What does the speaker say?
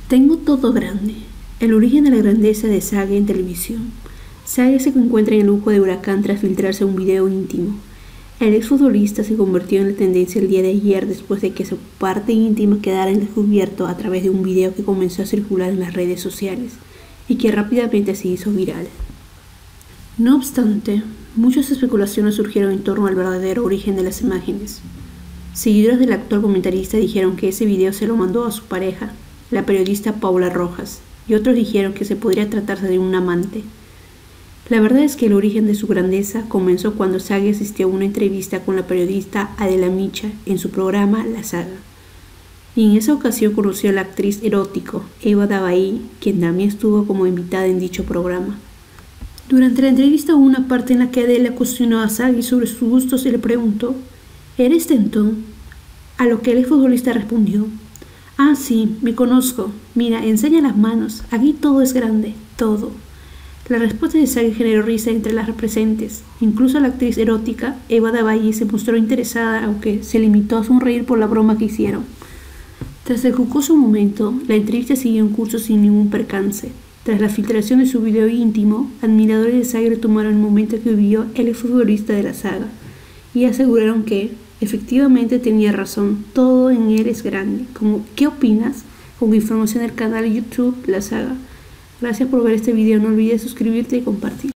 Tengo todo grande. El origen de la grandeza de Sage en televisión. Sage se encuentra en el ojo de huracán tras filtrarse un video íntimo. El exfutbolista se convirtió en la tendencia el día de ayer después de que su parte íntima quedara en descubierto a través de un video que comenzó a circular en las redes sociales y que rápidamente se hizo viral. No obstante, muchas especulaciones surgieron en torno al verdadero origen de las imágenes. Seguidores del actual comentarista dijeron que ese video se lo mandó a su pareja, la periodista Paula Rojas, y otros dijeron que se podría tratarse de un amante. La verdad es que el origen de su grandeza comenzó cuando Sage asistió a una entrevista con la periodista Adela Micha en su programa La Saga. Y en esa ocasión conoció a la actriz erótico Eva Dabei, quien también estuvo como invitada en dicho programa. Durante la entrevista hubo una parte en la que Adela cuestionó a Sage sobre sus gustos y le preguntó: ¿eres tentón? A lo que el exfutbolista respondió: ah, sí, me conozco. Mira, enseña las manos. Aquí todo es grande, todo. La respuesta de Sage generó risa entre las presentes. Incluso la actriz erótica, Eva Dabei, se mostró interesada, aunque se limitó a sonreír por la broma que hicieron. Tras el jocoso momento, la entrevista siguió en curso sin ningún percance. Tras la filtración de su video íntimo, admiradores de Sage retomaron el momento que vivió el exfutbolista de La Saga y aseguraron que efectivamente tenía razón, todo en él es grande. ¿Qué opinas? Con información del canal YouTube La Saga. Gracias por ver este video, no olvides suscribirte y compartir.